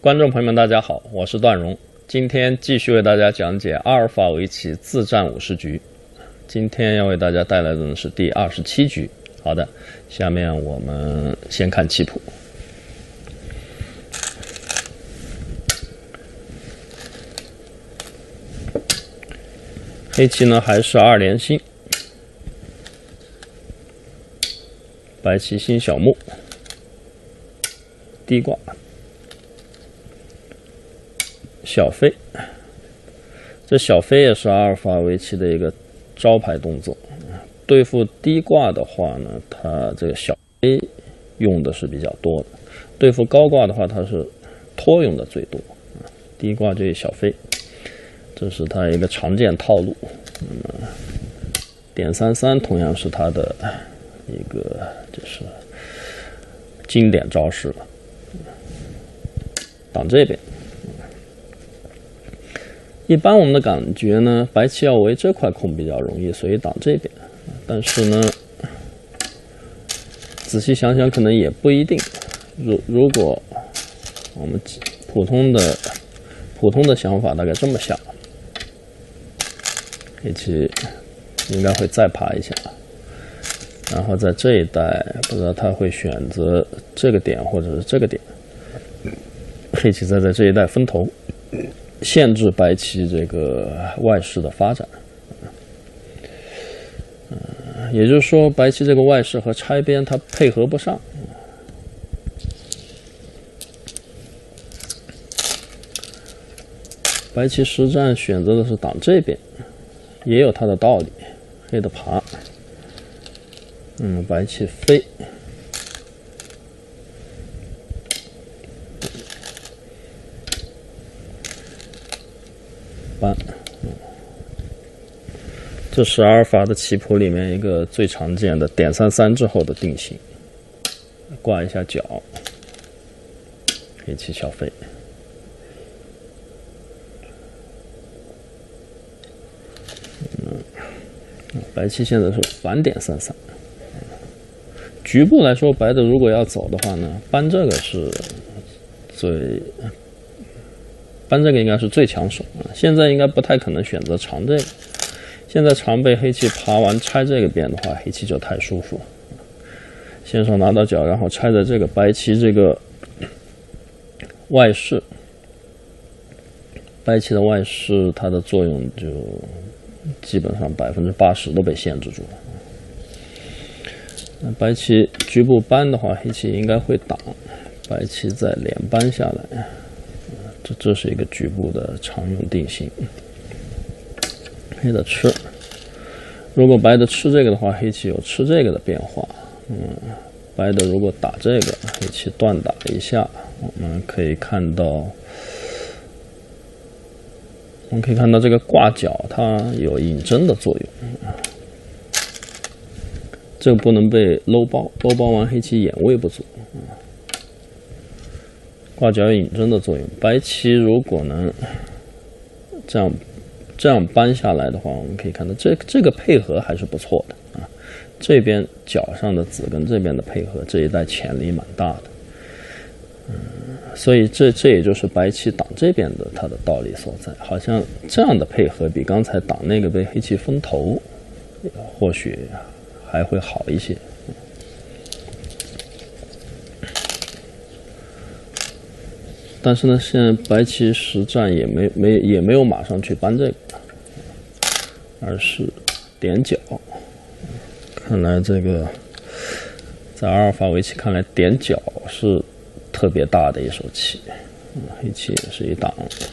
观众朋友们，大家好，我是段荣，今天继续为大家讲解阿尔法围棋自战50局。今天要为大家带来的是第27局。好的，下面我们先看棋谱。黑棋呢还是2连星，白棋星小目，低挂，小飞。这小飞也是阿尔法围棋的一个招牌动作。对付低挂的话呢，它这个小飞用的是比较多的；对付高挂的话，它是拖用的最多。低挂这小飞，这是它一个常见套路。点33同样是它的一个就是经典招式了。挡这边，一般我们的感觉呢，白棋要围这块空比较容易，所以挡这边。但是呢，仔细想想，可能也不一定。如果我们普通的想法大概这么想，黑棋应该会再爬一下，然后在这一带，不知道他会选择这个点或者是这个点，黑棋在这一带分头，限制白棋这个外势的发展。也就是说，白棋这个外势和拆边它配合不上。白棋实战选择的是挡这边，也有它的道理。黑的爬，白棋飞，搬。这是阿尔法的棋谱里面一个最常见的点33之后的定型，挂一下角，黑棋小飞，白棋现在是反点33。局部来说，白的如果要走的话呢，搬这个是搬这个应该是最抢手啊。现在应该不太可能选择长这个。现在常被黑棋爬完拆这个边的话，黑棋就太舒服了。先手拿到角，然后拆在这个白棋这个外势，白棋的外势它的作用就基本上80%都被限制住了。白棋局部搬的话，黑棋应该会挡，白棋再连搬下来，这是一个局部的常用定型。黑的吃，如果白的吃这个的话，黑棋有吃这个的变化。白的如果打这个，黑棋断打一下，我们可以看到这个挂角它有引针的作用。这个不能被搂包完，黑棋眼位不足。挂角有引针的作用，白棋如果能这样搬下来的话，我们可以看到这个配合还是不错的啊。这边角上的子跟这边的配合，这一带潜力蛮大的。所以这也就是白棋挡这边的它的道理所在。好像这样的配合比刚才挡那个被黑棋分头，或许还会好一些。但是呢，现在白棋实战也没有马上去搬这个，而是点角。看来这个在阿尔法围棋看来，点角是特别大的一手棋。黑棋也是一挡，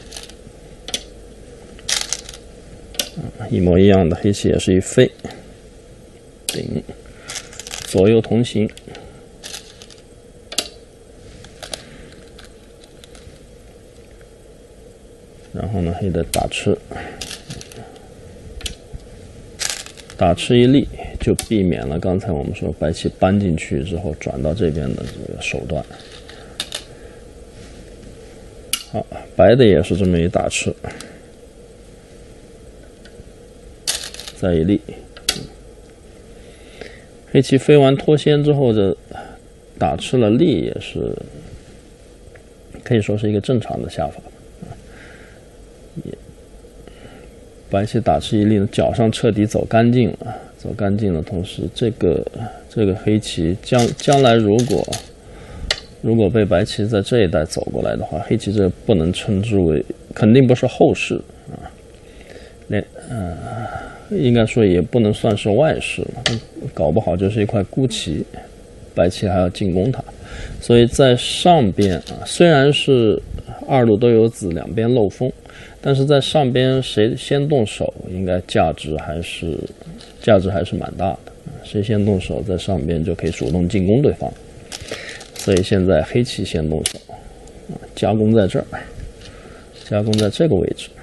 一模一样的，黑棋也是一飞，顶，左右同行。然后呢，黑的打吃一力，就避免了刚才我们说白棋搬进去之后转到这边的这个手段。好，白的也是这么一打吃，再一力。黑棋飞完脱先之后，这打吃了力也是可以说是一个正常的下法。白棋打吃一令，角上彻底走干净了，走干净的同时，这个黑棋将来如果被白棋在这一带走过来的话，黑棋这不能称之为，肯定不是后势啊，应该说也不能算是外势了，搞不好就是一块孤棋，白棋还要进攻它，所以在上边啊，虽然是二路都有子，两边漏风。但是在上边谁先动手，应该价值还是蛮大的。谁先动手，在上边就可以主动进攻对方。所以现在黑棋先动手，加攻在这儿，加攻在这个位置。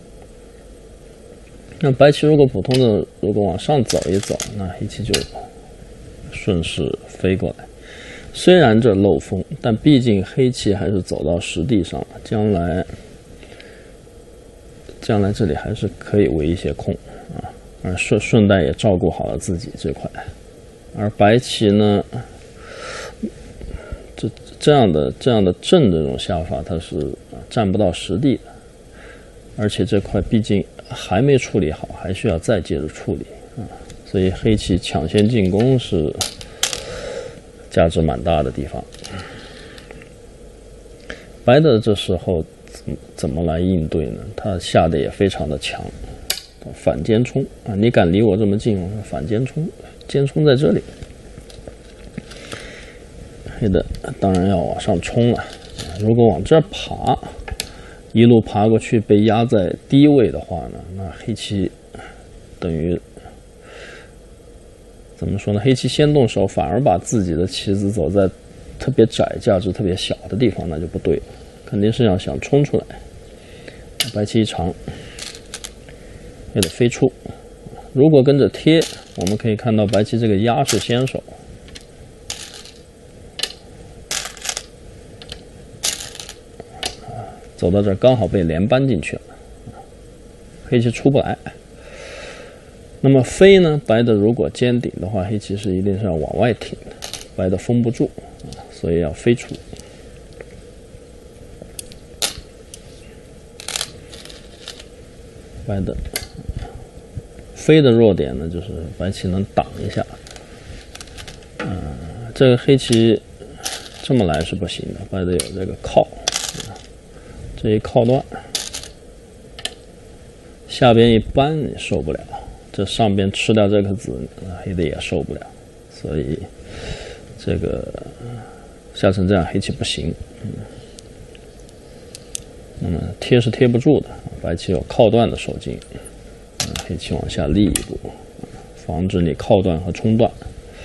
那白棋如果普通的往上走一走，那黑棋就顺势飞过来。虽然这漏风，但毕竟黑棋还是走到实地上了，将来这里还是可以围一些空啊，而顺带也照顾好了自己这块。而白棋呢，这样的正这种下法，它是占不到实地的，而且这块毕竟还没处理好，还需要再接着处理啊，所以黑棋抢先进攻是价值蛮大的地方。白的这时候怎么来应对呢？他下的也非常的强，反尖冲啊！你敢离我这么近，我说反尖冲，尖冲在这里。黑的当然要往上冲了，如果往这儿爬，一路爬过去被压在低位的话呢，那黑棋等于怎么说呢？黑棋先动手，反而把自己的棋子走在特别窄、价值特别小的地方，那就不对了。肯定是要想冲出来，白棋一长，也得飞出。如果跟着贴，我们可以看到白棋这个压是先手，走到这儿刚好被连扳进去了，黑棋出不来。那么飞呢？白的如果尖顶的话，黑棋是一定是要往外挺的，白的封不住，所以要飞出。白的飞的弱点呢，就是白棋能挡一下。这个黑棋这么来是不行的，白的有这个靠，这一靠断，下边一扳也受不了，这上边吃掉这颗子，黑的也受不了，所以这个下成这样黑棋不行。那么贴是贴不住的，白棋有靠断的手劲，黑棋往下立一步，防止你靠断和冲断。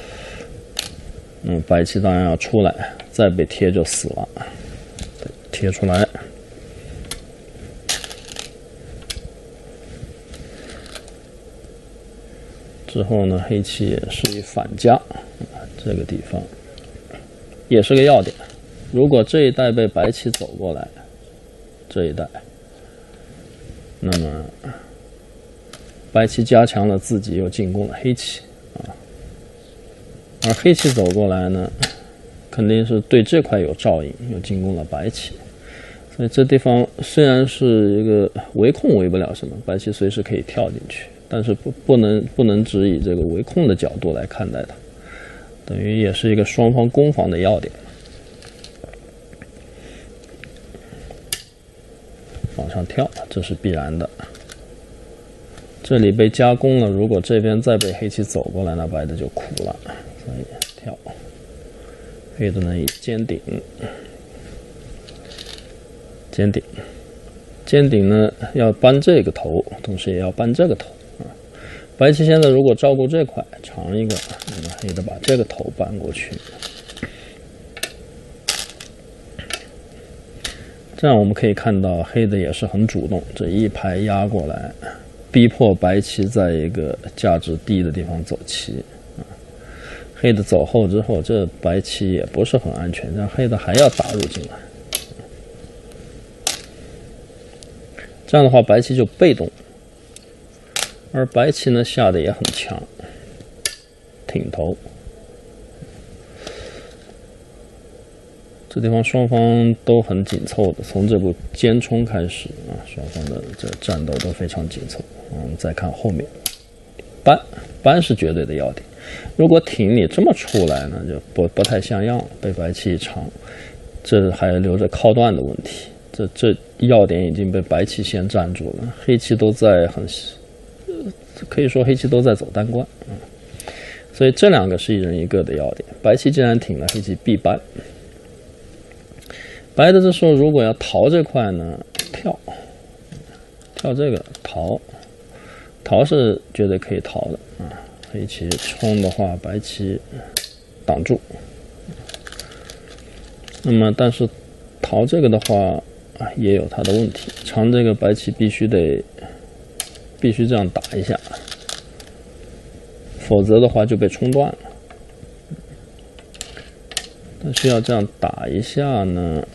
白棋当然要出来，再被贴就死了，贴出来。之后呢，黑棋也是一反夹，这个地方也是个要点。如果这一带被白棋走过来，这一带，那么白棋加强了自己，又进攻了黑棋啊。而黑棋走过来呢，肯定是对这块有照应，又进攻了白棋。所以这地方虽然是一个围控围不了什么，白棋随时可以跳进去，但是不能只以这个围控的角度来看待它，等于也是一个双方攻防的要点。往上跳，这是必然的。这里被加攻了，如果这边再被黑棋走过来，那白的就苦了。所以跳，黑的呢以尖顶，尖顶呢要扳这个头，同时也要扳这个头啊。白棋现在如果照顾这块长一个，那么黑的把这个头扳过去。这样我们可以看到，黑的也是很主动，这一排压过来，逼迫白棋在一个价值低的地方走棋。黑的走后之后，这白棋也不是很安全，让黑的还要打入进来。这样的话，白棋就被动，而白棋呢下的也很强，挺头。 这地方双方都很紧凑的，从这步尖冲开始啊，双方的这战斗都非常紧凑。我们再看后面，扳是绝对的要点。如果挺你这么出来呢，就不太像样了，被白棋一长，这还留着靠断的问题。这要点已经被白棋先占住了，黑棋都在可以说黑棋都在走单关啊。所以这两个是一人一个的要点。白棋既然挺了，黑棋必扳。白的这时候如果要逃这块呢，跳这个逃是绝对可以逃的啊。黑棋冲的话，白棋挡住。那么但是逃这个的话也有它的问题，长这个白棋必须这样打一下，否则的话就被冲断了。但是要这样打一下呢，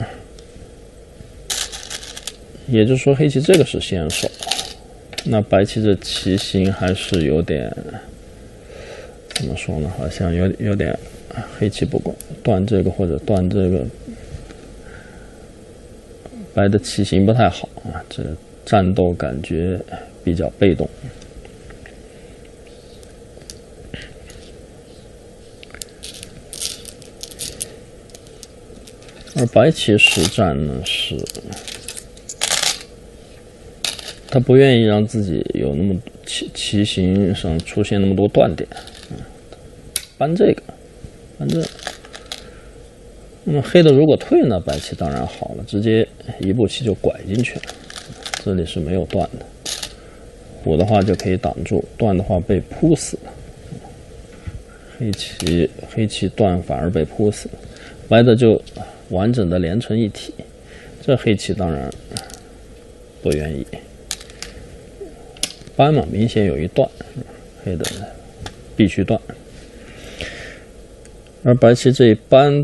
也就是说黑棋这个是先手，那白棋这棋形还是有点怎么说呢？好像有点黑棋不管断这个或者断这个，白的棋形不太好啊，这战斗感觉比较被动。而白棋实战呢是，他不愿意让自己有那么棋形上出现那么多断点，搬这个。那么黑的如果退呢，白棋当然好了，直接一步棋就拐进去了，这里是没有断的。虎的话就可以挡住，断的话被扑死了。黑棋断反而被扑死了，白的就完整的连成一体，这黑棋当然不愿意。扳嘛，明显有一断，黑的必须断。而白棋这一扳，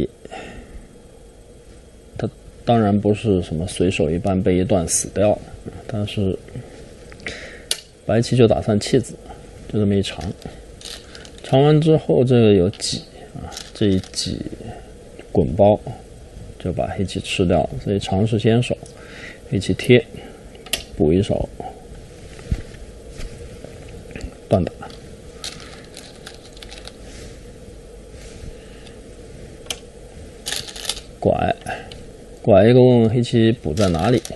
他当然不是什么随手一扳被一断死掉了，但是白棋就打算弃子，就这么一长，长完之后这个有挤啊，这一挤滚包就把黑棋吃掉了，所以长是先手，黑棋贴补一手断打。拐一个问问黑棋补在哪里。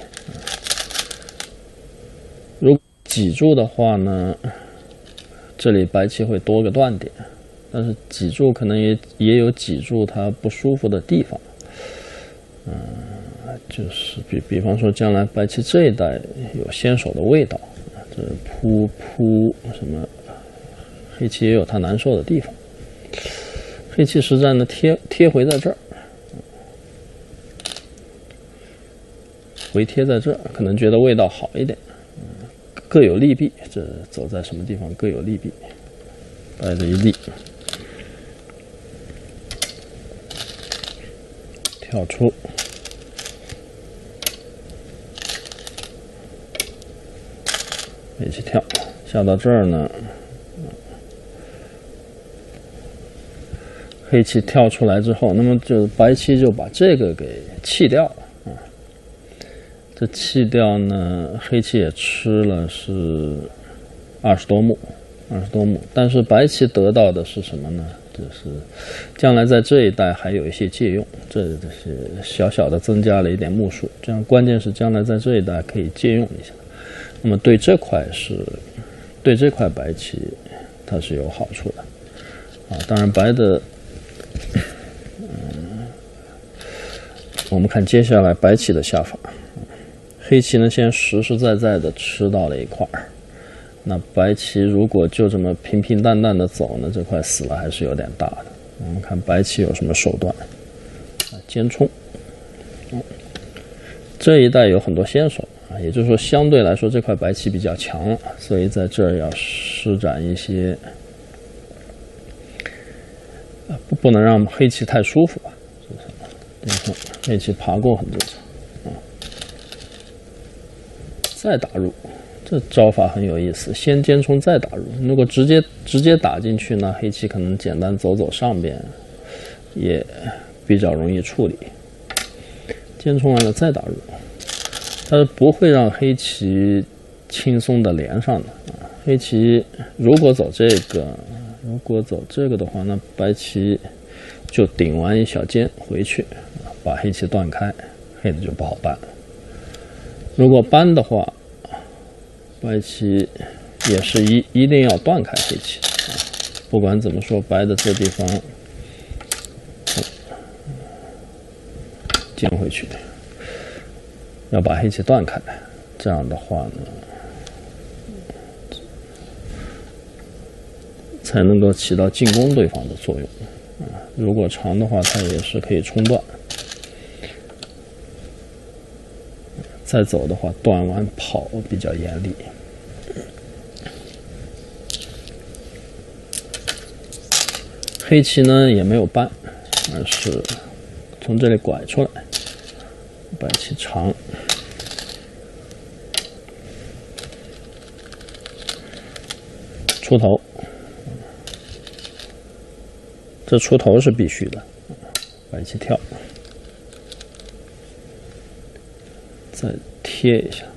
如果挤住的话呢，这里白棋会多个断点，但是挤住可能也有挤住它不舒服的地方。就是比方说将来白棋这一带有先手的味道，这扑什么，黑棋也有它难受的地方。黑棋实战呢贴回在这儿。回贴在这儿，可能觉得味道好一点，各有利弊。这走在什么地方各有利弊。白的一立，跳出，黑棋跳，下到这儿呢，黑棋跳出来之后，那么就白棋就把这个给弃掉了。这弃掉呢，黑棋也吃了是20多目，但是白棋得到的是什么呢？就是将来在这一带还有一些借用，这是小小的增加了一点目数，这样关键是将来在这一带可以借用一下。那么对这块白棋它是有好处的啊。当然白的，我们看接下来白棋的下法。黑棋呢，先实实在在的吃到了一块儿，那白棋如果就这么平平淡淡的走呢，这块死了还是有点大的。我们看白棋有什么手段啊？尖冲，这一带有很多先手啊，也就是说相对来说这块白棋比较强了，所以在这儿要施展一些，不能让黑棋太舒服吧？黑棋爬过很正常。再打入，这招法很有意思，先尖冲再打入。如果直接打进去呢，黑棋可能简单走上边，也比较容易处理。尖冲完了再打入，它是不会让黑棋轻松的连上的。黑棋如果走这个的话，那白棋就顶完一小尖回去，把黑棋断开，黑的就不好扳。如果扳的话，白棋也是一定要断开黑棋。不管怎么说，白的这地方尖回去，要把黑棋断开。这样的话呢，才能够起到进攻对方的作用。如果长的话，它也是可以冲断。再走的话，断完跑比较严厉。黑棋呢也没有扳，而是从这里拐出来，白棋长，出头。这出头是必须的，白棋跳，再贴一下，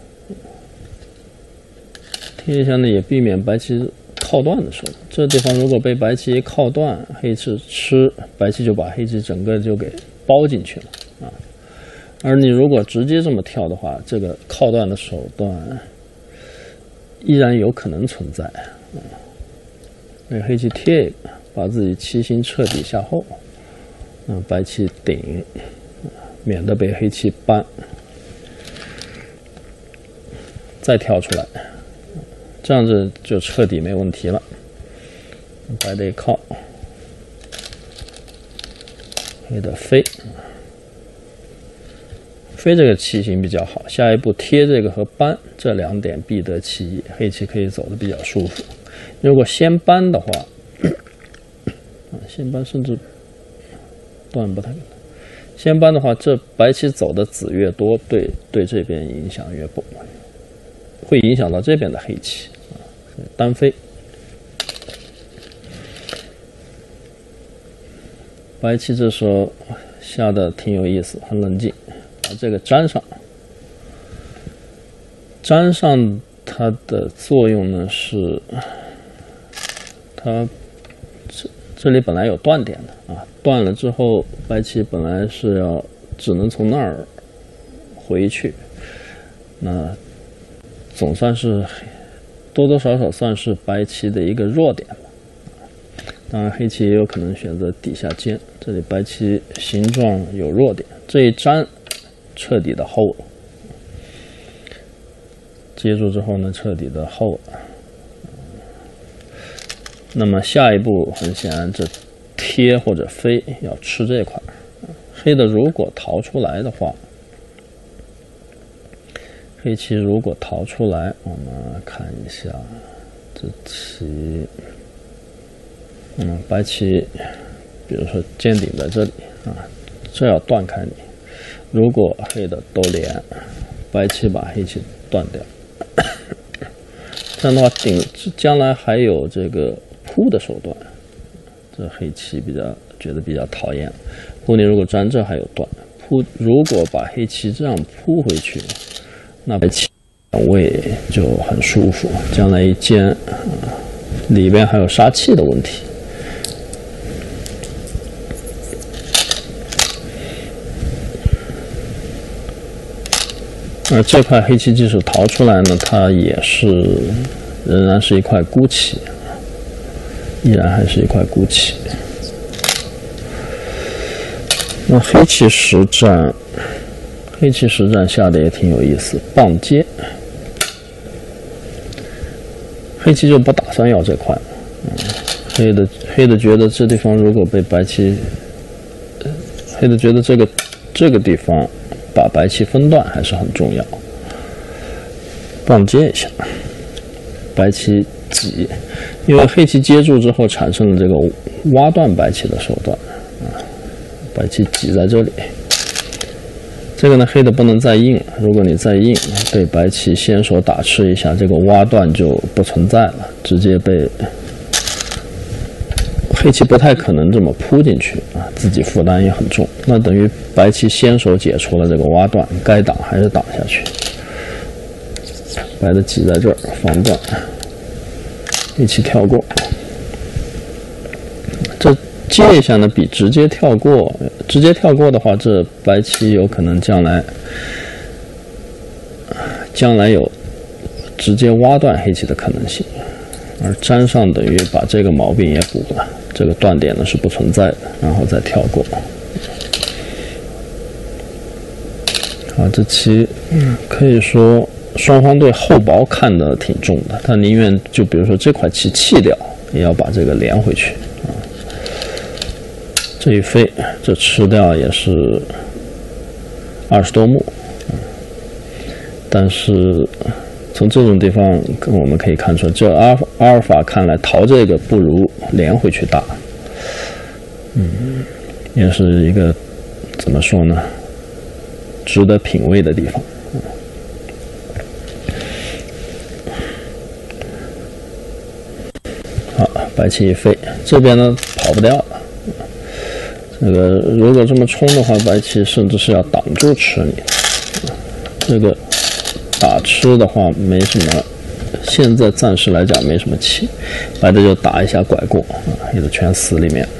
贴一下呢也避免白棋靠断的时候，这地方如果被白棋一靠断，黑棋吃，白棋就把黑棋整个就给包进去了啊。而你如果直接这么跳的话，这个靠断的手段依然有可能存在啊。给黑棋贴一个，把自己棋形彻底下后，白棋顶，免得被黑棋扳，再跳出来。这样子就彻底没问题了。白的靠，黑的飞，飞这个棋形比较好。下一步贴这个和扳这两点必得其一，黑棋可以走的比较舒服。如果先扳的话，先扳甚至断不太可能。先扳的话，这白棋走的子越多，对这边影响越不会影响到这边的黑棋。单飞，白棋这时候下的挺有意思，很冷静，把这个粘上。粘上它的作用呢是，它这里本来有断点的啊，断了之后，白棋本来是只能从那儿回去，那总算是。多多少少算是白棋的一个弱点吧。当然，黑棋也有可能选择底下尖，这里白棋形状有弱点，这一粘彻底的厚了。接住之后呢，彻底的厚了。那么下一步很显然，这贴或者飞要吃这块。黑的如果逃出来的话。黑棋如果逃出来，我们看一下这棋，白棋，比如说尖顶在这里啊，这要断开你。如果黑的都连，白棋把黑棋断掉，这样的话将来还有这个扑的手段，这黑棋觉得比较讨厌。扑你如果粘这还有断，扑如果把黑棋这样扑回去。那白棋位就很舒服，将来一尖，里边还有杀气的问题。而这块黑棋即使逃出来呢，它也是仍然是一块孤棋，依然还是一块孤棋。那黑棋实战。黑棋实战下的也挺有意思，棒接，黑棋就不打算要这块了。黑的觉得这地方如果被白棋，黑的觉得这个地方把白棋分段还是很重要。棒接一下，白棋挤，因为黑棋接住之后产生了这个挖断白棋的手段，白棋挤在这里。这个呢，黑的不能再硬了。如果你再硬，被白棋先手打吃一下，这个挖断就不存在了，直接被黑棋不太可能这么扑进去啊，自己负担也很重。那等于白棋先手解除了这个挖断，该挡还是挡下去。白的挤在这儿防断，黑棋跳过。这接一下呢，比直接跳过的话，这白棋有可能将来有直接挖断黑棋的可能性。而粘上等于把这个毛病也补了，这个断点呢是不存在的，然后再跳过。啊，这棋可以说双方对厚薄看得挺重的，他宁愿就比如说这块棋弃掉，也要把这个连回去啊。这一飞，这吃掉也是20多目，但是。从这种地方我们可以看出，这阿尔法看来逃这个不如连回去打，也是一个怎么说呢，值得品味的地方。好，白棋一飞，这边呢跑不掉了。这个如果这么冲的话，白棋甚至是要挡住吃你。这个。打吃的话没什么，现在暂时来讲没什么棋，白的就打一下拐过啊，黑的全死里面。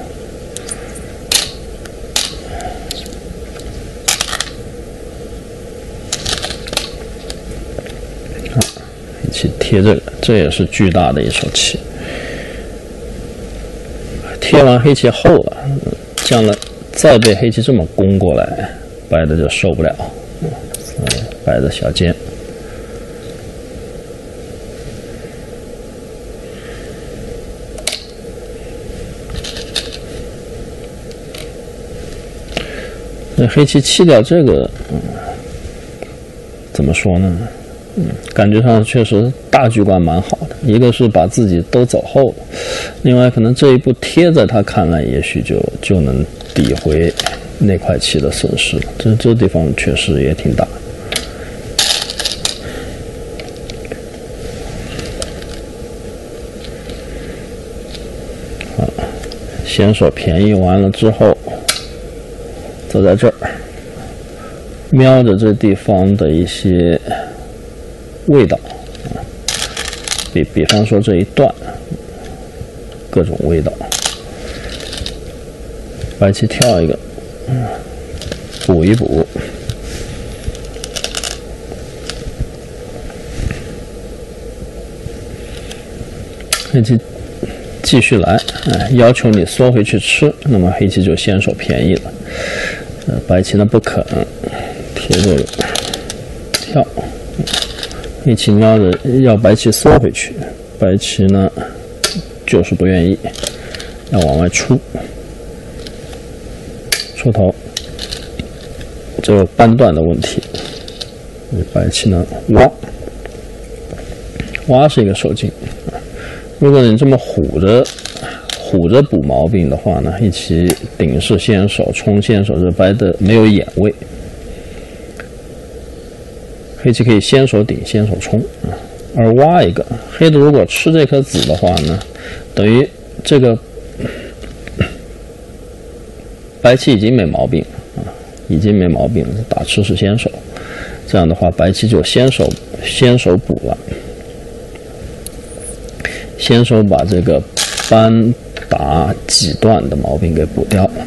好，黑棋贴这个，这也是巨大的一手棋。贴完黑棋后了，将来再被黑棋这么攻过来，白的就受不了。白的小尖。那黑棋弃掉这个，怎么说呢？感觉上确实大局观蛮好的。一个是把自己都走后了，另外可能这一步贴在他看来，也许就能抵回那块棋的损失。这地方确实也挺大。先手便宜完了之后。走在这儿，瞄着这地方的一些味道啊，比方说这一段，各种味道。白棋跳一个，补一补。黑棋继续来，要求你缩回去吃，那么黑棋就先手便宜了。白棋呢不肯贴这个跳，黑棋瞄着要白棋缩回去，白棋呢就是不愿意，要往外出头，这有扳断的问题。白棋呢挖是一个手劲，如果你这么虎着补毛病的话呢，黑棋顶是先手，冲先手，这白的没有眼位。黑棋可以先手顶，先手冲，而挖一个黑的如果吃这颗子的话呢，等于这个白棋已经没毛病了啊，已经没毛病了，打吃是先手，这样的话白棋就先手补了，先手把这个扳打挤断的毛病给补掉了，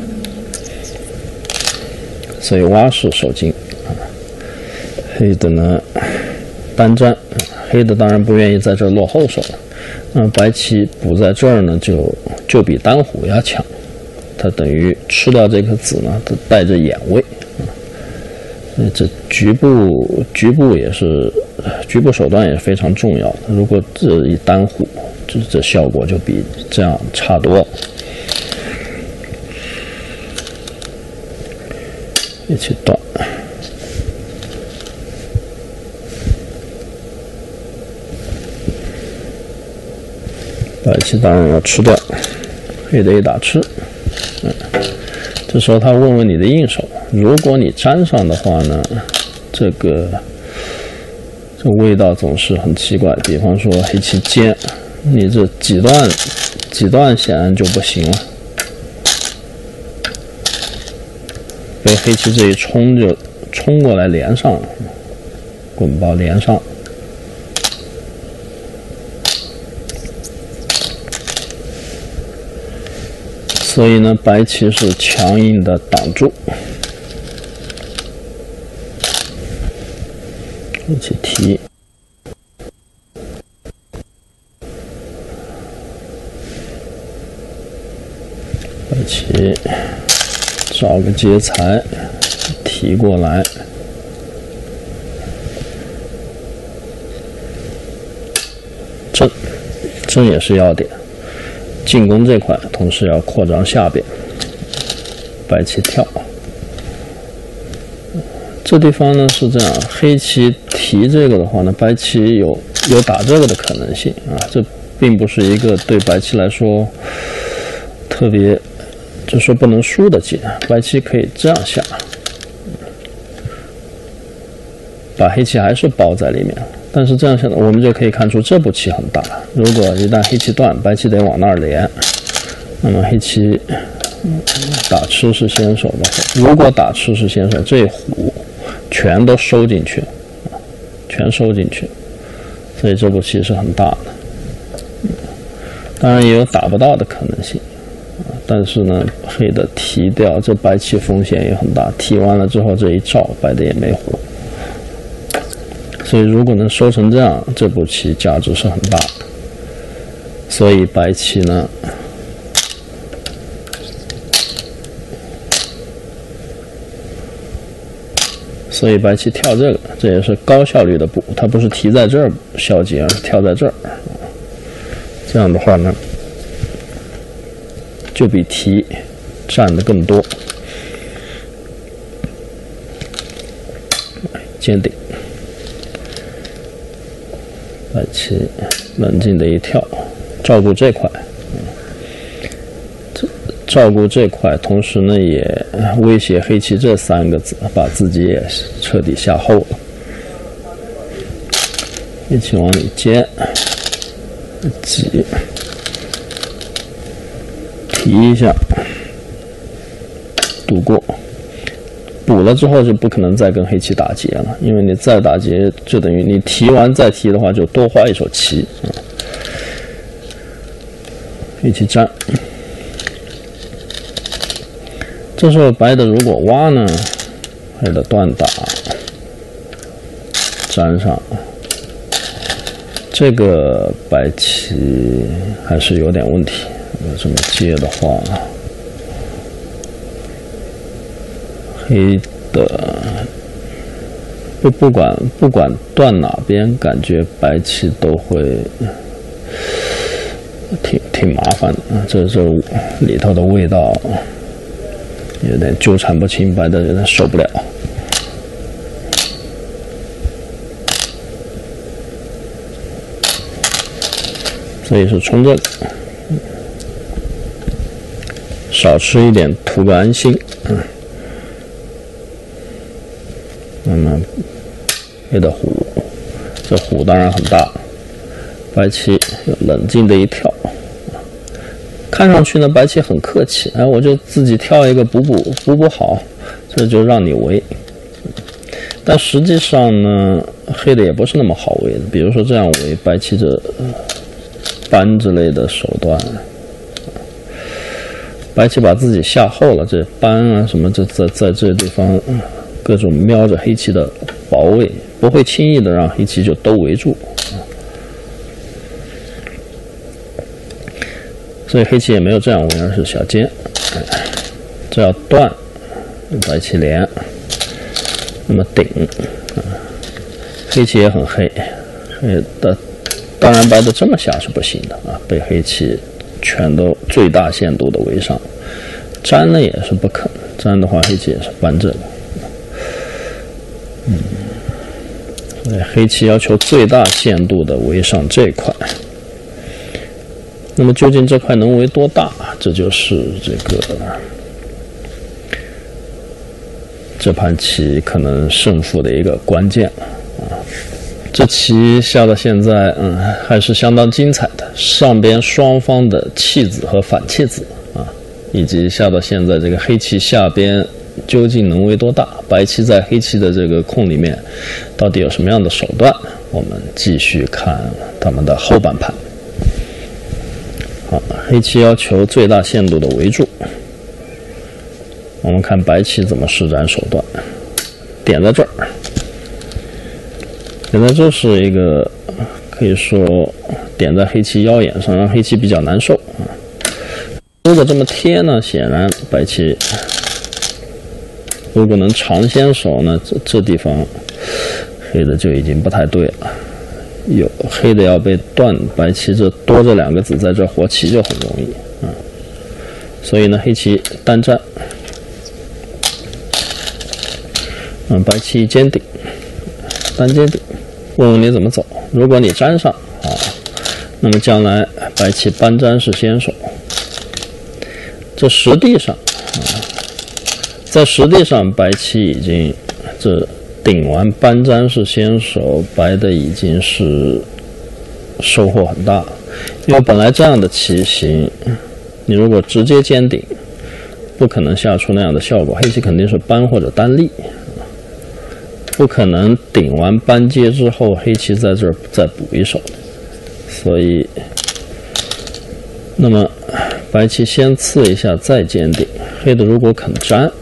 所以挖是手劲啊。黑的呢单粘，黑的当然不愿意在这儿落后手了。那白棋补在这儿呢，就比单虎要强，它等于吃掉这颗子呢，它带着眼位啊。这局部也是局部手段也是非常重要的。如果这一单虎，这效果就比这样差多了。一起断，白棋当然要吃掉，黑的一打吃，这时候他问问你的应手，如果你粘上的话呢，这味道总是很奇怪。比方说黑棋尖，你这几段显然就不行了。 被黑棋这一冲就冲过来连上了，滚包连上。所以呢，白棋是强硬的挡住，一起提。白棋找个劫财，提过来，这也是要点。进攻这块，同时要扩张下边。白棋跳，这地方呢是这样，黑棋提这个的话呢，白棋有打这个的可能性啊，这并不是一个对白棋来说特别，就说不能输的棋。白棋可以这样下，把黑棋还是包在里面。但是这样下呢，我们就可以看出这步棋很大。如果一旦黑棋断，白棋得往那儿连，那么黑棋打吃是先手的话，如果打吃是先手，这一虎全都收进去，全收进去，所以这步棋是很大的。当然也有打不到的可能性，但是呢，黑的提掉，这白棋风险也很大。提完了之后，这一照，白的也没活。所以如果能收成这样，这步棋价值是很大的。所以白棋呢，所以白棋跳这个，这也是高效率的步，它不是提在这儿消极，而是跳在这儿。这样的话呢，就比提占的更多。尖顶。白棋冷静的一跳，照顾这块，照顾这块，同时呢也威胁黑棋这3个子，把自己也彻底下后了。黑棋往里接，挤，提一下，渡过。补了之后就不可能再跟黑棋打劫了，因为你再打劫就等于你提完再提的话就多花一手棋。黑棋粘，这时候白的如果挖呢，黑的断打，粘上，这个白棋还是有点问题。这么接的话。黑的不管断哪边，感觉白棋都会挺麻烦的。这里头的味道有点纠缠不清，白的有点受不了。所以是冲这个，少吃一点，图个安心。那么黑的虎，这虎当然很大，白棋冷静的一跳，看上去呢白棋很客气，哎，我就自己跳一个补好，这就让你围。但实际上呢，黑的也不是那么好围的，比如说这样围，白棋这扳之类的手段，白棋把自己下后了，这扳啊什么，这在这地方。各种瞄着黑棋的保卫，不会轻易的让黑棋就都围住，所以黑棋也没有这样围，而是小尖，这要断，白棋连，那么顶，黑棋也很黑，当然白的这么下是不行的啊，被黑棋全都最大限度的围上，粘呢也是不可能，粘的话黑棋也是扳这个。所以黑棋要求最大限度的围上这块，那么究竟这块能围多大？这就是这盘棋可能胜负的一个关键了啊！这棋下到现在，还是相当精彩的。上边双方的弃子和反弃子啊，以及下到现在这个黑棋下边究竟能为多大？白棋在黑棋的这个空里面到底有什么样的手段？我们继续看他们的后半盘。好，黑棋要求最大限度的围住。我们看白棋怎么施展手段。点在这儿，点在这是一个可以说点在黑棋腰眼上，让黑棋比较难受啊。如果这么贴呢，显然白棋如果能长先手呢，这地方黑的就已经不太对了。有黑的要被断，白棋这多这2个子在这活棋就很容易啊。所以呢，黑棋单占。白棋尖顶，单尖顶，问问你怎么走。如果你粘上啊，那么将来白棋搬粘是先手。这实地上啊，在实地上白棋已经这顶完搬粘是先手，白的已经是收获很大。因为本来这样的棋形，你如果直接尖顶，不可能下出那样的效果。黑棋肯定是搬或者单立。不可能顶完搬接之后，黑棋在这儿再补一手，所以，那么白棋先刺一下再尖顶，黑的如果肯粘，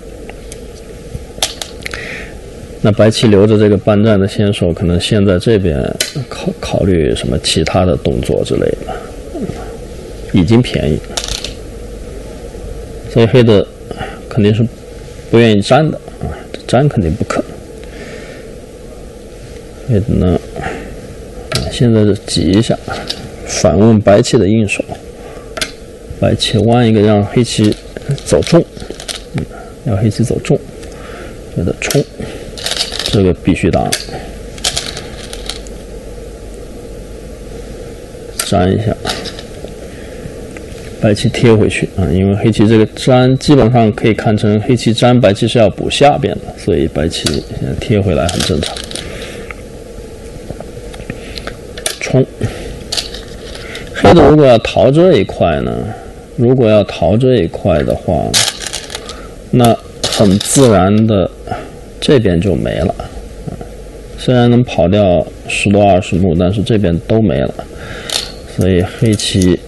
那白棋留着这个搬粘的先手，可能先在这边考虑什么其他的动作之类的，已经便宜，所以黑的肯定是不愿意粘的啊，粘肯定不可能。黑的呢，现在是挤一下，反问白棋的应手。白棋弯一个让黑棋走重，让黑棋走重，给它冲，这个必须打。粘一下，白棋贴回去啊，因为黑棋这个粘基本上可以看成黑棋粘，白棋是要补下边的，所以白棋现在贴回来很正常。冲，黑的如果要逃这一块呢？如果要逃这一块的话，那很自然的这边就没了。虽然能跑掉10多20目，但是这边都没了。所以黑棋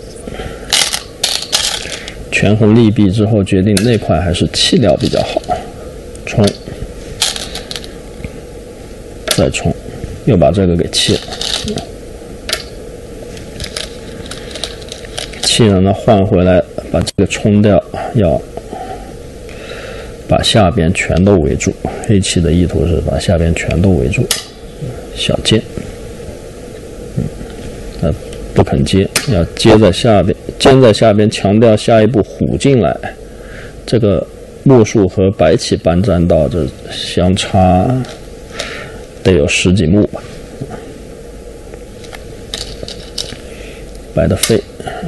权衡利弊之后，决定那块还是弃掉比较好。冲，再冲，又把这个给弃了。弃了呢，换回来把这个冲掉，要把下边全都围住。黑棋的意图是把下边全都围住，小尖，不肯接，要接在下边，尖在下边，强调下一步虎进来。这个目数和白棋搬粘到这相差得有10几目吧。白的飞。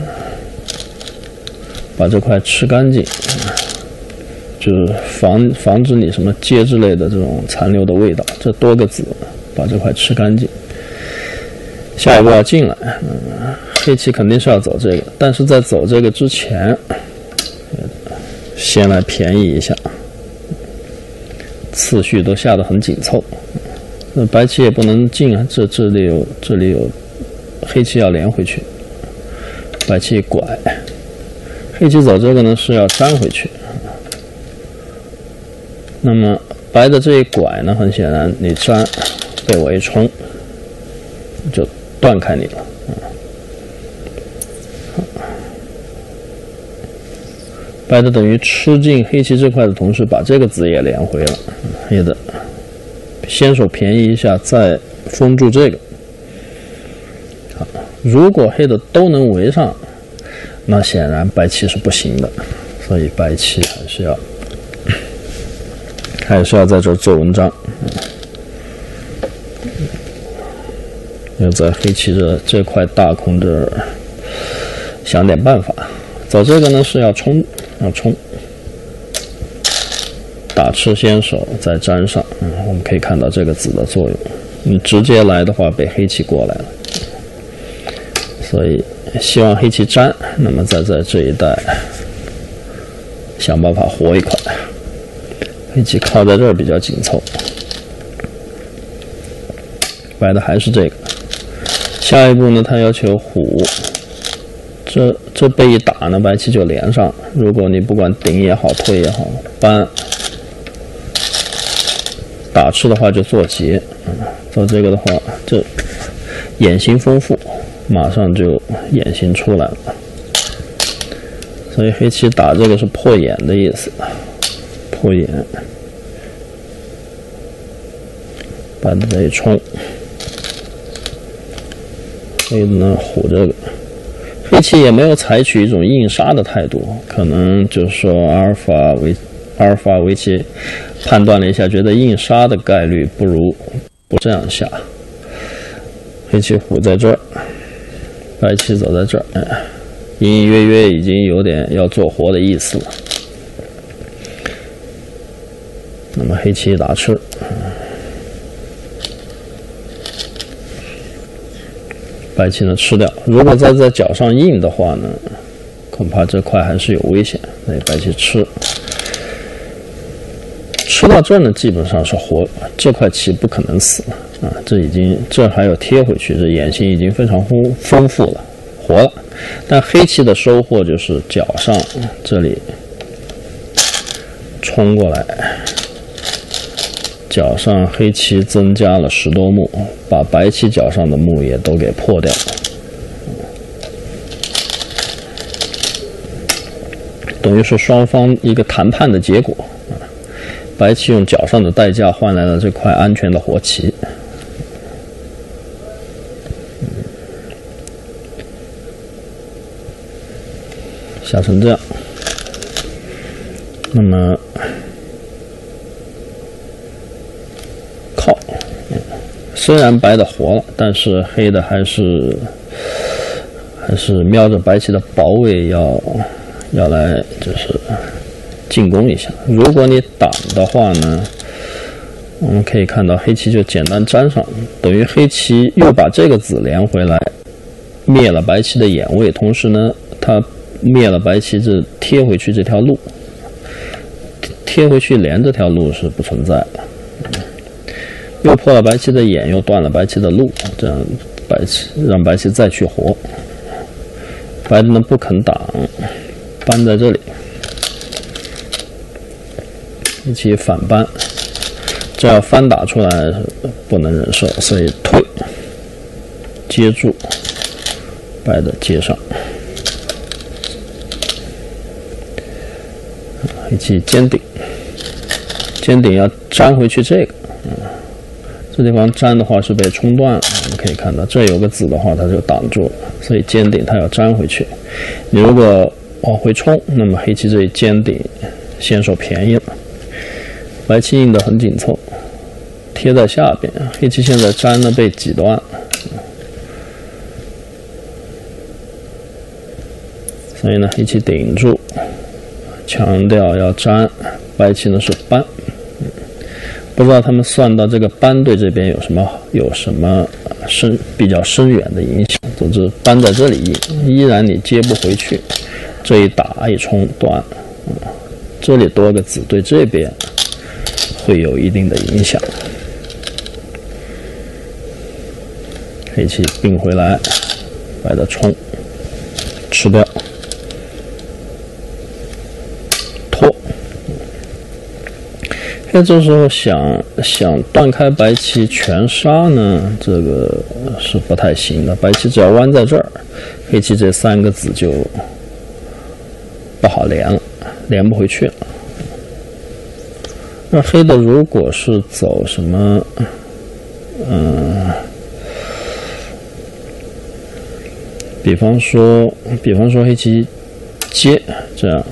把这块吃干净，就是防止你什么接之类的这种残留的味道。这多个子，把这块吃干净。下一步要进来，黑棋肯定是要走这个，但是在走这个之前，先来便宜一下，次序都下得很紧凑。那白棋也不能进啊，这里有黑棋要连回去，白棋拐。黑棋走这个呢是要粘回去，那么白的这一拐呢，很显然你粘被我一冲，就断开你了。白的等于吃进黑棋这块的同时，把这个子也连回了。黑的先手便宜一下，再封住这个。如果黑的都能围上，那显然白棋是不行的，所以白棋还是要在这儿做文章。要在黑棋这块大空这儿想点办法。走这个呢是要冲，打吃先手再粘上。我们可以看到这个子的作用。你直接来的话，被黑棋过来了，所以希望黑棋粘，那么在这一带想办法活一块。 黑棋靠在这儿比较紧凑，白的还是这个。下一步呢，他要求虎，这被一打呢，白棋就连上了。如果你不管顶也好，退也好，扳打吃的话就做劫，做这个的话，这眼形丰富，马上就眼形出来了。所以黑棋打这个是破眼的意思，破眼，白的这一冲，黑的呢虎这个。黑棋也没有采取一种硬杀的态度，可能就是说阿尔法围棋判断了一下，觉得硬杀的概率不如不这样下。黑棋虎在这儿，白棋走在这儿，隐隐约约已经有点要做活的意思了。那么黑棋打吃，白棋呢吃掉。如果再在角上硬的话呢，恐怕这块还是有危险。所以白棋吃到这儿呢，基本上是活，这块棋不可能死了啊！这还有贴回去，这眼形已经非常丰富了，活了。但黑棋的收获就是角上这里冲过来，角上黑棋增加了10多目，把白棋角上的目也都给破掉了。等于是双方一个谈判的结果。白棋用角上的代价换来了这块安全的活棋。下成这样，那么靠，虽然白的活了，但是黑的还是瞄着白棋的保卫要来就是进攻一下。如果你挡的话呢，我们可以看到黑棋就简单粘上，等于黑棋又把这个子连回来，灭了白棋的眼位，同时呢，它灭了白棋这贴回去这条路，贴回去连这条路是不存在的，又破了白棋的眼，又断了白棋的路，这样让白棋再去活。白的呢不肯挡，扳在这里。黑棋反扳，这要翻打出来不能忍受，所以退，接住，白的接上，黑棋尖顶，尖顶要粘回去这个，这地方粘的话是被冲断了，我们可以看到这有个子的话它就挡住了，所以尖顶它要粘回去。你如果往回冲，那么黑棋这里尖顶先受便宜了。白棋硬的很紧凑，贴在下边，黑棋现在粘呢被挤断了，所以呢黑棋顶住，强调要粘，白棋呢是扳，不知道他们算到这个扳对这边有什么比较深远的影响。总之扳在这里硬，依然你接不回去，这一打一冲断，这里多个子对这边会有一定的影响。黑棋并回来，白的冲，吃掉，拖。黑这时候想断开白棋全杀呢，这个是不太行的。白棋只要弯在这儿，黑棋这3个子就不好连了，连不回去了。那黑的如果是走什么，比方说黑棋接这样，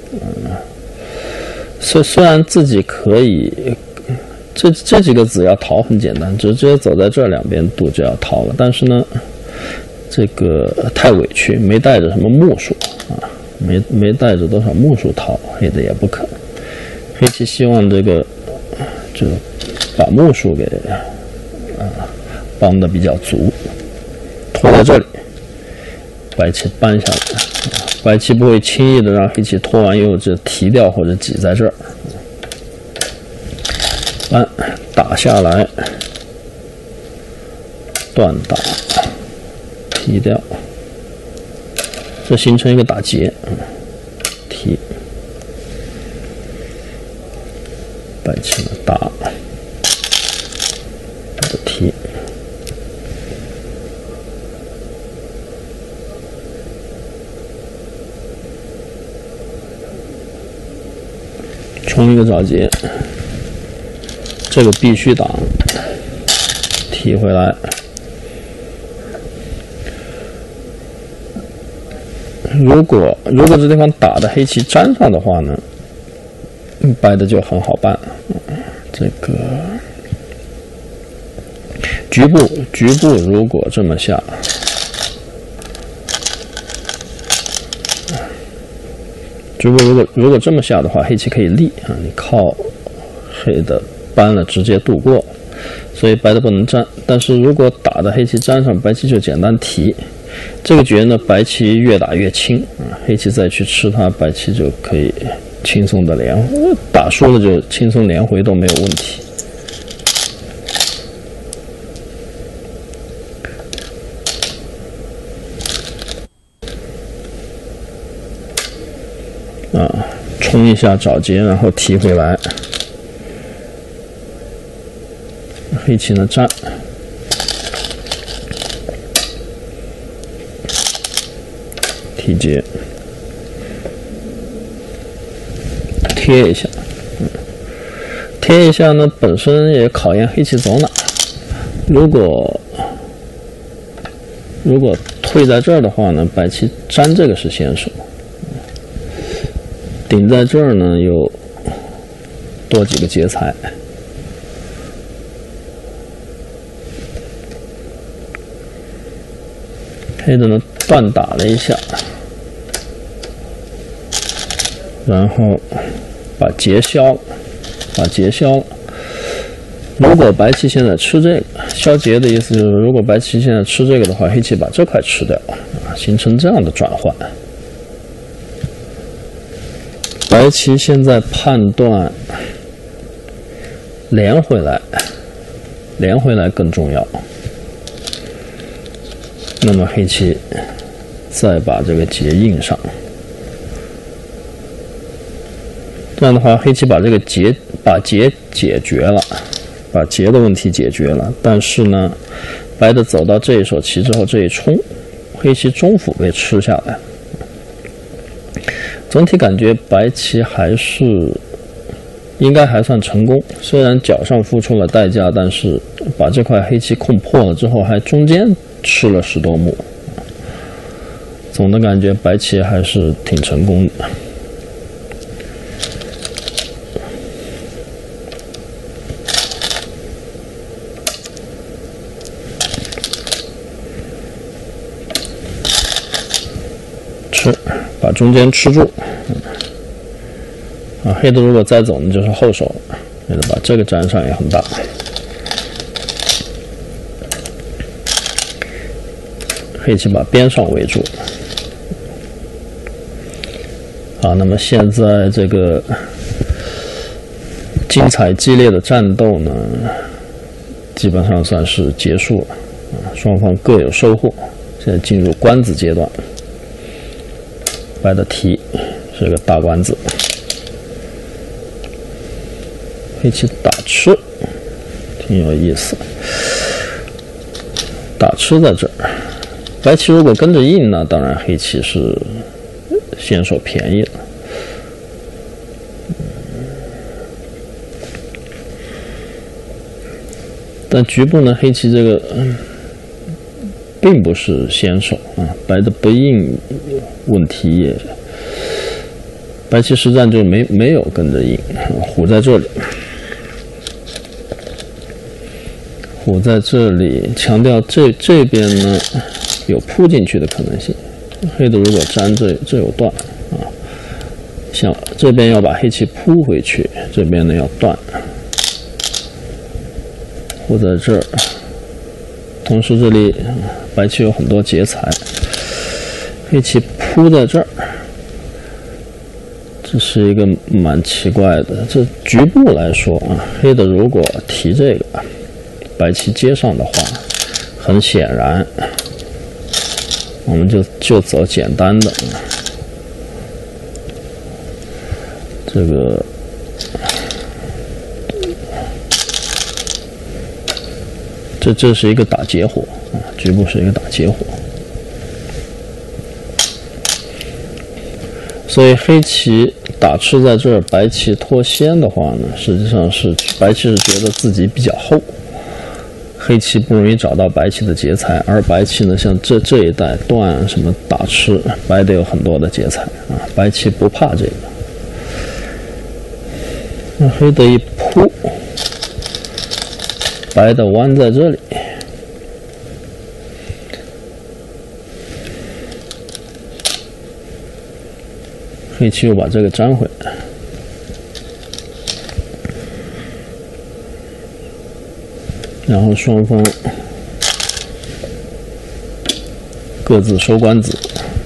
虽然自己可以，这几个子要逃很简单，直接走在这两边渡就要逃了，但是呢，这个太委屈，没带着什么目数啊，没带着多少目数逃，黑的也不肯。黑棋希望这个就把目数给帮的比较足，拖在这里，白棋扳下来，白棋不会轻易的让黑棋拖完以后就提掉或者挤在这儿。 扳打下来，断打提掉，这形成一个打结，提，白棋呢打，提。冲一个找结，这个必须挡，提回来。如果这地方打的黑棋粘上的话呢，白的就很好办。这个局部如果这么下。局部如果这么下的话，黑棋可以立啊，你靠黑的扳了直接度过，所以白的不能粘。但是如果打的黑棋粘上，白棋就简单提。这个局呢，白棋越打越轻啊，黑棋再去吃它，白棋就可以轻松的连，打输了就轻松连回都没有问题。冲一下找结，然后提回来。黑棋呢粘，提结，贴一下。贴一下呢，本身也考验黑棋走哪。如果退在这儿的话呢，白棋粘这个是先手。顶在这儿呢，又多几个劫财。黑的呢断打了一下，然后把劫消了，如果白棋现在吃这个消劫的意思就是，如果白棋现在吃这个的话，黑棋把这块吃掉啊，形成这样的转换。白棋现在判断连回来更重要。那么黑棋再把这个劫印上，这样的话，黑棋把这个劫解决了，把劫的问题解决了。但是呢，白的走到这一手棋之后，这一冲，黑棋中府被吃下来。总体感觉白棋应该还算成功，虽然脚上付出了代价，但是把这块黑棋控破了之后，还中间吃了10多目。总的感觉白棋还是挺成功的。把中间吃住。黑的如果再走呢，就是后手了。黑的把这个粘上也很大。黑棋把边上围住。好，那么现在这个精彩激烈的战斗呢，基本上算是结束了。双方各有收获，现在进入官子阶段。白的提是个大官子，黑棋打吃，挺有意思。打吃在这儿，白棋如果跟着印呢，当然黑棋是先手便宜了。但局部呢，黑棋这个并不是先手啊，白的不印问题也，白棋实战就没有跟着印，虎在这里，虎在这里，强调这边呢有扑进去的可能性，黑的如果粘这有断啊，像这边要把黑棋扑回去，这边呢要断，虎在这儿。同时，这里白棋有很多劫财，黑棋扑在这儿， 这是一个蛮奇怪的。这局部来说啊，黑的如果提这个，白棋接上的话，很显然，我们就走简单的。这个这是一个打劫活啊，局部是一个打劫活。所以黑棋打吃在这儿，白棋脱先的话呢，实际上是白棋是觉得自己比较厚，黑棋不容易找到白棋的劫材，而白棋呢，像这一带断什么打吃，白的有很多的劫材啊，白棋不怕这个。那黑的一扑，白的弯在这里。黑棋又把这个粘回来，然后双方各自收官子。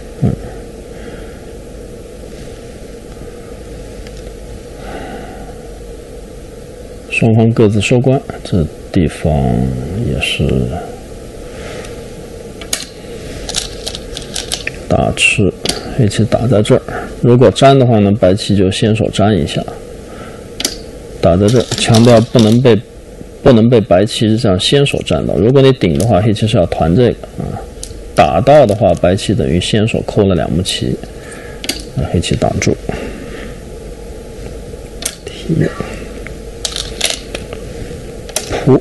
双方各自收官，这地方也是打吃。黑棋打在这儿，如果粘的话呢，白棋就先手粘一下，打在这儿，强调不能被白棋这样先手粘到。如果你顶的话，黑棋是要团这个啊，打到的话，白棋等于先手扣了2目棋，黑棋挡住，提，扑。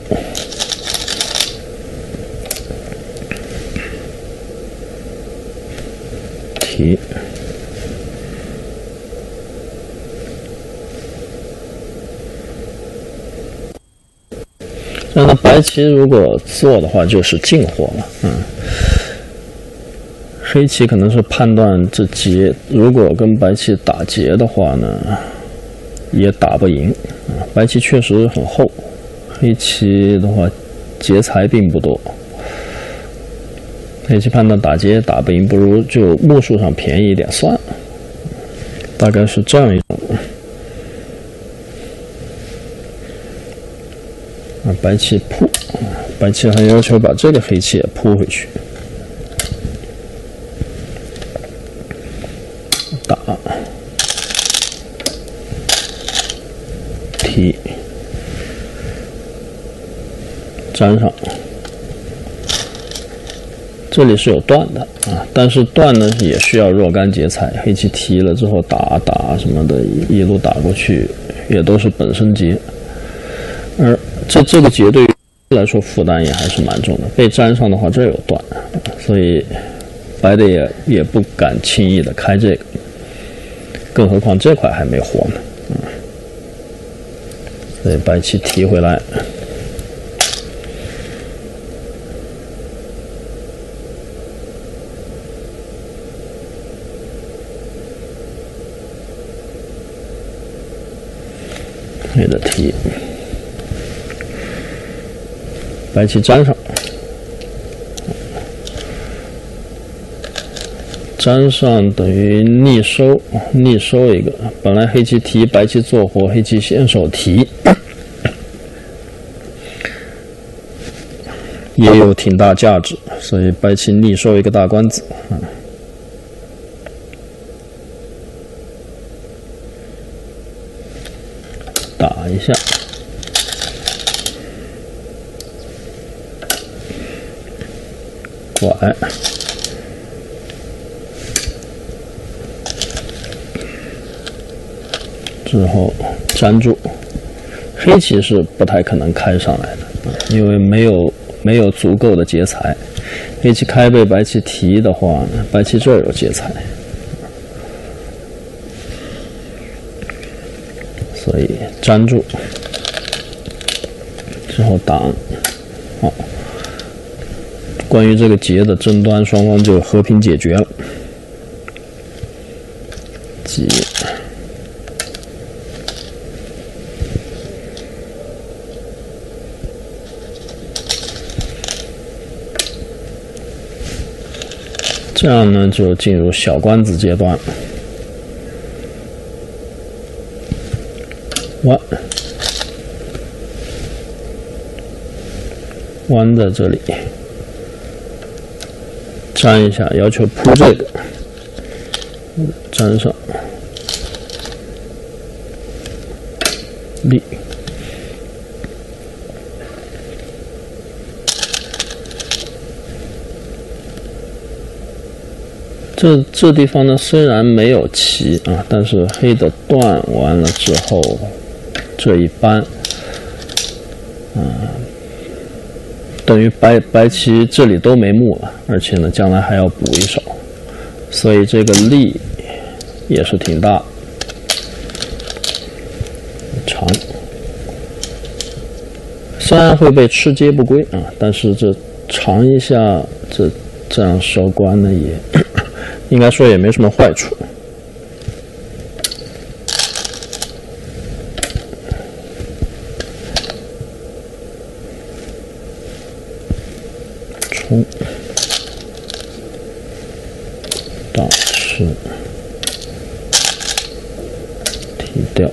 提，那么白棋如果做的话，就是进货了。黑棋可能是判断这劫，如果跟白棋打劫的话呢，也打不赢。白棋确实很厚，黑棋的话劫材并不多。黑棋判断打劫打不赢，不如就目数上便宜一点算了，大概是这样一种。白棋扑，白棋还要求把这个黑棋也扑回去，打，提，粘上。这里是有断的啊，但是断呢也需要若干劫材，黑棋提了之后打什么的，一路打过去也都是本身劫，而这个劫对于来说负担也还是蛮重的，被粘上的话这有断，所以白的也不敢轻易的开这个，更何况这块还没活呢，所以白棋提回来。黑的提，白棋粘上，粘上等于逆收一个。本来黑棋提，白棋做活，黑棋先手提，也有挺大价值，所以白棋逆收一个大官子。打一下，拐，之后粘住。黑棋是不太可能开上来的，因为没有足够的劫材。黑棋开被白棋提的话，白棋这儿有劫材。所以粘住之后挡，好，关于这个劫的争端，双方就和平解决了。劫，这样呢就进入小官子阶段了。 弯在这里，粘一下，要求铺这个，粘上，立。这地方呢，虽然没有齐啊，但是黑的断完了之后，这一扳，等于白棋这里都没目了，而且呢，将来还要补一手，所以这个力也是挺大，长。虽然会被吃接不归啊，但是这长一下，这样收官呢也。应该说也没什么坏处。冲，打吃，提掉，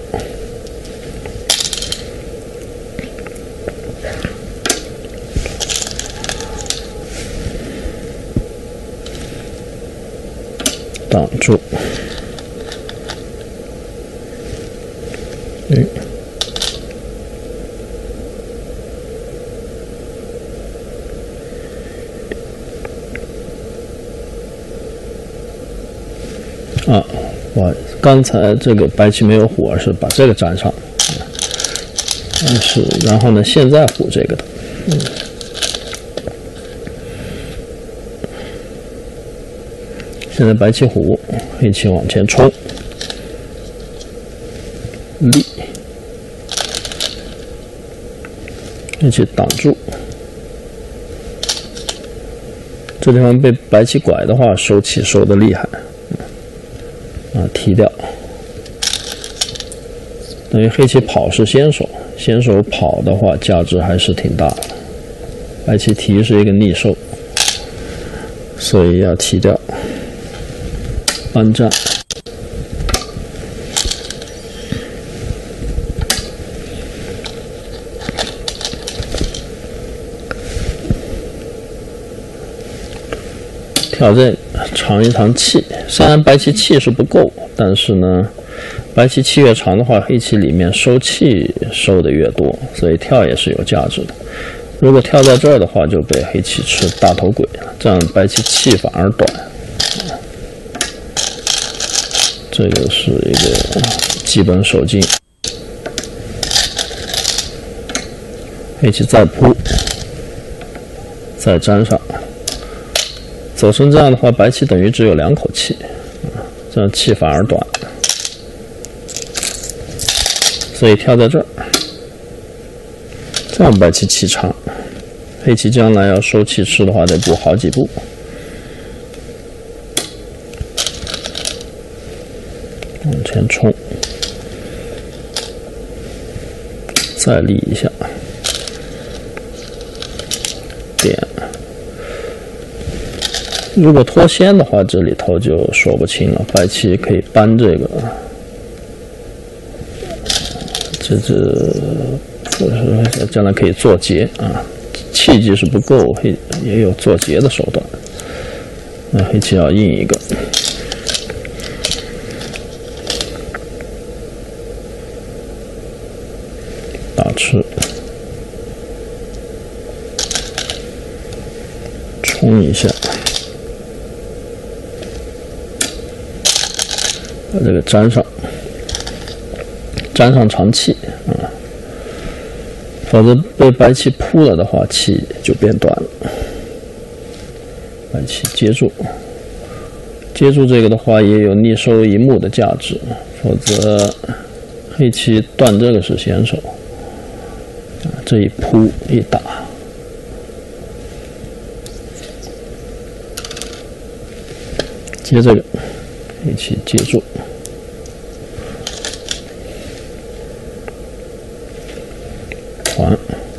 挡住，我刚才这个白棋没有虎，而是把这个粘上，然后呢，现在虎这个的，现在白棋虎，黑棋往前冲，立，黑棋挡住，这地方被白棋拐的话，收棋收的厉害，提掉，等于黑棋跑是先手，先手跑的话价值还是挺大的，白棋提是一个逆收，所以要提掉。扳站，跳这个尝一尝气。虽然白棋气是不够，但是呢，白棋气越长的话，黑棋里面收气收的越多，所以跳也是有价值的。如果跳在这儿的话，就被黑棋吃大头鬼了，这样白棋气反而短。这个是一个基本手劲，黑棋再扑，再粘上，走成这样的话，白棋等于只有2口气，这样气反而短，所以跳在这儿，这样白棋气长，黑棋将来要收气吃的话，得补好几步。往前冲，再立一下，点。如果脱先的话，这里头就说不清了。白棋可以扳这个，将来可以做劫啊。气机是不够，也有做劫的手段。那黑棋要应一个。打吃，冲一下，把这个粘上，粘上长气啊，否则被白棋扑了的话，气就变短了。白棋接住，接住这个的话，也有逆收一目的价值，否则黑棋断这个是先手。这一扑一打，接这个一起接住，还。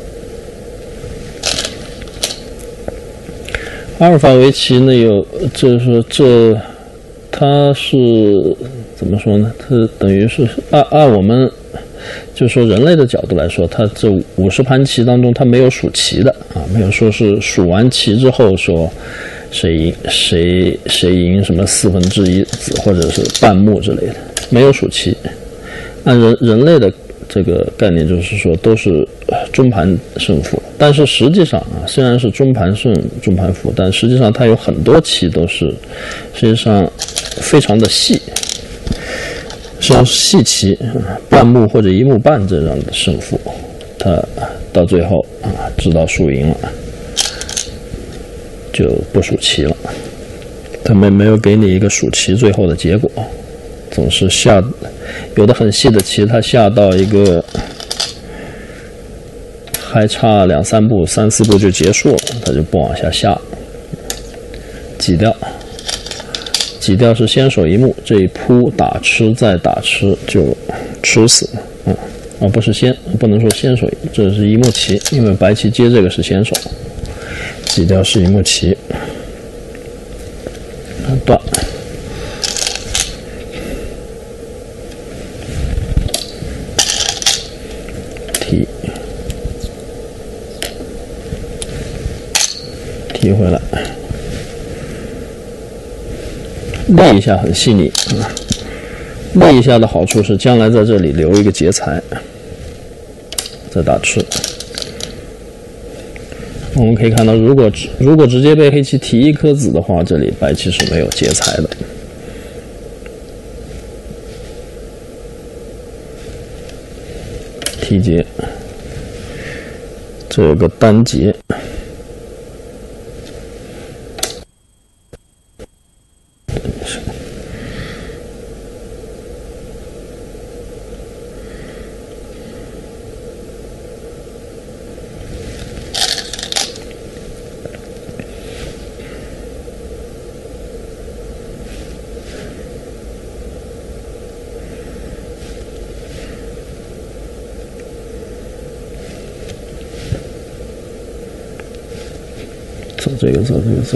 阿尔法围棋呢就是它是怎么说呢？它等于是按我们就是说人类的角度来说，它这50盘棋当中，它没有数棋的啊，没有说是数完棋之后说谁赢什么1/4子或者是半目之类的，没有数棋。按人类的这个概念就是说都是中盘胜负，但是实际上啊，虽然是中盘胜中盘负，但实际上它有很多棋都是实际上非常的细。像细棋，半目或者1目半这样的胜负，他到最后啊知道输赢了，就不数棋了。他们没有给你一个数棋最后的结果，总是下有的很细的棋，他下到一个还差2、3步、3、4步就结束了，他就不往下下，挤掉。挤掉是先手1目，这一扑打吃再打吃就吃死了，不是不能说先手，这是1目棋，因为白棋接这个是先手，挤掉是1目棋，断，提回来。立一下很细腻，立一下的好处是将来在这里留一个劫财，再打吃。我们可以看到，如果直接被黑棋提1颗子的话，这里白棋是没有劫财的。提劫，这有个单劫。走这个，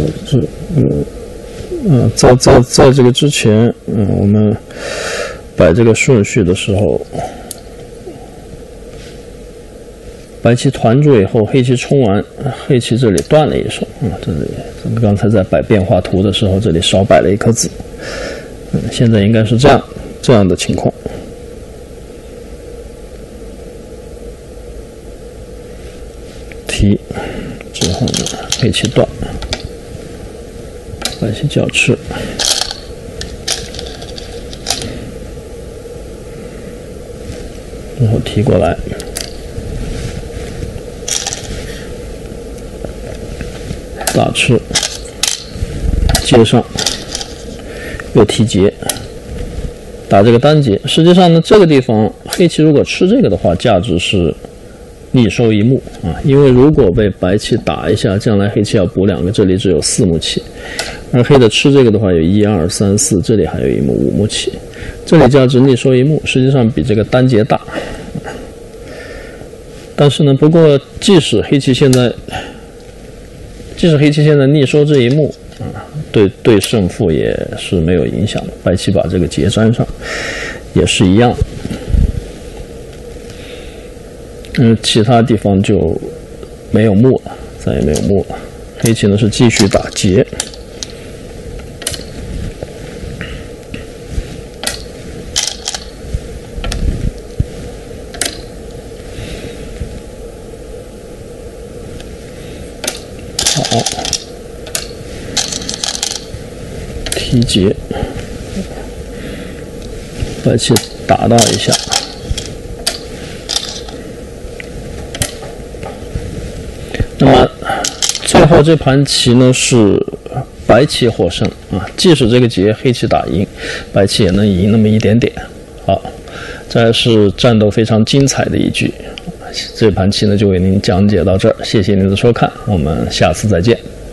在这个之前，我们摆这个顺序的时候，白棋团住以后，黑棋冲完，黑棋这里断了一手，这里刚才在摆变化图的时候，这里少摆了1颗子，现在应该是这样的情况。提之后呢，黑棋断，白棋角吃，然后提过来，打吃，接上，又提劫，打这个单劫。实际上呢，这个地方黑棋如果吃这个的话，价值是逆收1目啊，因为如果被白棋打一下，将来黑棋要补2个，这里只有4目棋，而黑的吃这个的话有1、2、3、4，这里还有1目5目棋，这里价值逆收1目，实际上比这个单劫大。但是呢，不过即使黑棋现在逆收这1目对胜负也是没有影响的，白棋把这个劫粘上也是一样。其他地方就没有目了，再也没有目了。黑棋呢是继续打劫，好，提劫，白棋打到一下。那么最后这盘棋呢是白棋获胜啊，即使这个劫黑棋打赢，白棋也能赢那么一点点。好，这是战斗非常精彩的一局。这盘棋呢就为您讲解到这儿，谢谢您的收看，我们下次再见。